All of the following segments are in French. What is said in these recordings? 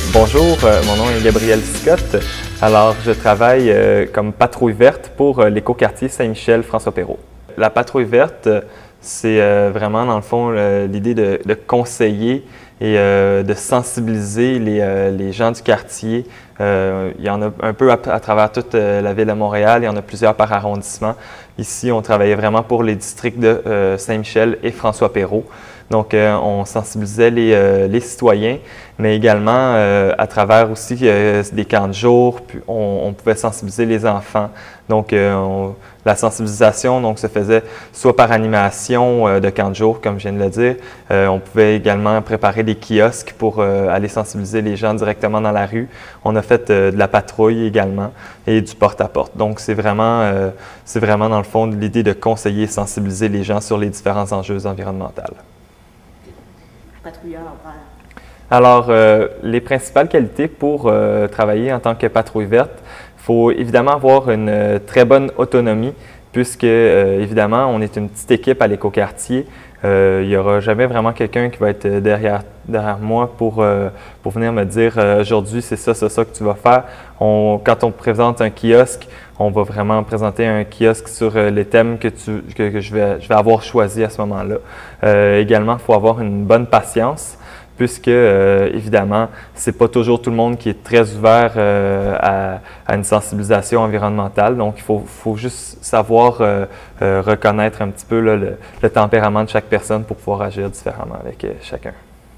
Bonjour, mon nom est Gabriel Scott. Alors, je travaille comme patrouille verte pour l'écoquartier Saint-Michel-François-Perrault. La patrouille verte, c'est vraiment, dans le fond, l'idée de conseiller et de sensibiliser les gens du quartier. Il y en a un peu à travers toute la ville de Montréal. Il y en a plusieurs par arrondissement. Ici, on travaillait vraiment pour les districts de Saint-Michel et François-Perrault. Donc, on sensibilisait les citoyens, mais également à travers aussi des camps de jour, puis on pouvait sensibiliser les enfants. Donc, la sensibilisation donc, se faisait soit par animation de camps de jour, comme je viens de le dire. On pouvait également préparer des kiosques pour aller sensibiliser les gens directement dans la rue. On a fait de la patrouille également et du porte-à-porte. Donc, c'est vraiment dans le fond l'idée de conseiller et sensibiliser les gens sur les différents enjeux environnementaux. Patrouilleur, Alors, les principales qualités pour travailler en tant que patrouille verte, il faut évidemment avoir une très bonne autonomie puisque, évidemment, on est une petite équipe à l'écoquartier. Il n'y aura jamais vraiment quelqu'un qui va être derrière moi pour venir me dire aujourd'hui, c'est ça que tu vas faire. Quand on présente un kiosque, on va vraiment présenter un kiosque sur les thèmes que je vais avoir choisi à ce moment-là. Également, il faut avoir une bonne patience puisque, évidemment, ce n'est pas toujours tout le monde qui est très ouvert à une sensibilisation environnementale. Donc, il faut juste savoir reconnaître un petit peu là, le tempérament de chaque personne pour pouvoir agir différemment avec chacun.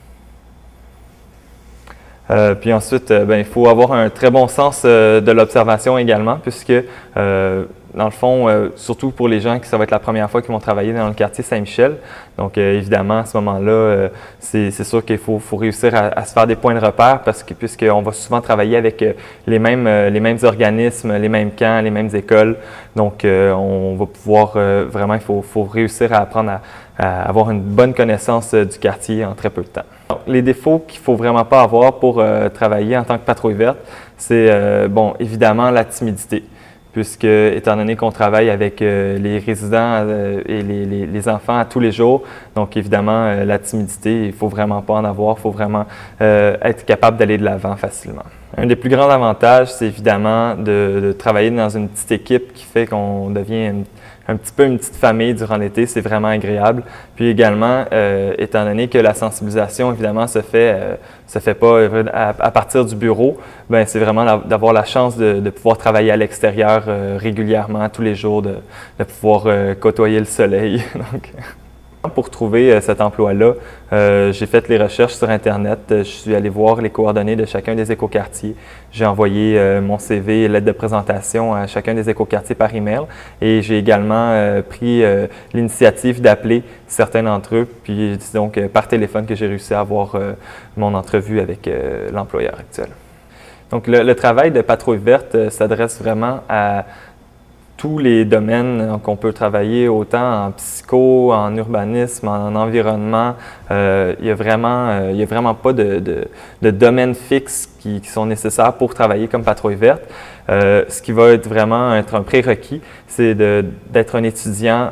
Puis ensuite, il faut avoir un très bon sens de l'observation également, puisque, dans le fond, surtout pour les gens qui ça va être la première fois qu'ils vont travailler dans le quartier Saint-Michel. Donc, évidemment, à ce moment-là, c'est sûr qu'il faut réussir à se faire des points de repère, puisqu'on va souvent travailler avec les mêmes organismes, les mêmes camps, les mêmes écoles. Donc, on va pouvoir vraiment, il faut réussir à apprendre à avoir une bonne connaissance du quartier en très peu de temps. Donc, les défauts qu'il ne faut vraiment pas avoir pour travailler en tant que patrouille verte, c'est, évidemment, la timidité. Puisque, étant donné qu'on travaille avec les résidents et les enfants à tous les jours, donc évidemment, la timidité, il ne faut vraiment pas en avoir, il faut vraiment être capable d'aller de l'avant facilement. Un des plus grands avantages, c'est évidemment de travailler dans une petite équipe qui fait qu'on devient un petit peu une petite famille durant l'été, c'est vraiment agréable. Puis également, étant donné que la sensibilisation, évidemment, se fait pas à partir du bureau, bien, c'est vraiment d'avoir la chance de pouvoir travailler à l'extérieur régulièrement, tous les jours, de pouvoir côtoyer le soleil. Donc, pour trouver cet emploi-là, j'ai fait les recherches sur Internet. Je suis allé voir les coordonnées de chacun des écoquartiers. J'ai envoyé mon CV et lettre de présentation à chacun des écoquartiers par email. Et j'ai également pris l'initiative d'appeler certains d'entre eux. Puis c'est donc par téléphone que j'ai réussi à avoir mon entrevue avec l'employeur actuel. Donc le travail de patrouille verte s'adresse vraiment à tous les domaines qu'on peut travailler, autant en psycho, en urbanisme, en environnement. Il n'y a vraiment pas de domaine fixe qui sont nécessaires pour travailler comme patrouille verte. Ce qui va être vraiment un prérequis, c'est d'être un étudiant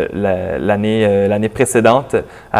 l'année précédente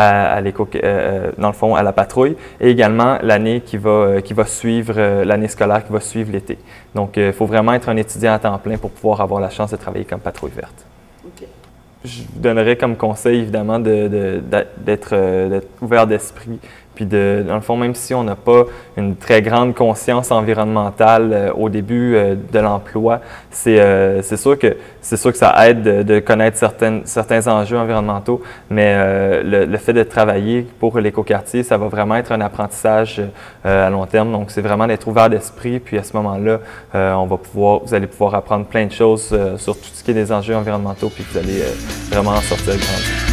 dans le fond, à la patrouille, et également l'année qui va suivre, l'année scolaire qui va suivre l'été. Donc, il faut vraiment être un étudiant à temps plein pour pouvoir avoir la chance de travailler comme patrouille verte. Okay. Je vous donnerais comme conseil, évidemment, d'être ouvert d'esprit. Puis, dans le fond, même si on n'a pas une très grande conscience environnementale au début de l'emploi, c'est sûr que ça aide de connaître certains enjeux environnementaux, mais le fait de travailler pour l'écoquartier, ça va vraiment être un apprentissage à long terme. Donc, c'est vraiment d'être ouvert d'esprit. Puis, à ce moment-là, vous allez pouvoir apprendre plein de choses sur tout ce qui est des enjeux environnementaux, puis vous allez vraiment en sortir grandi.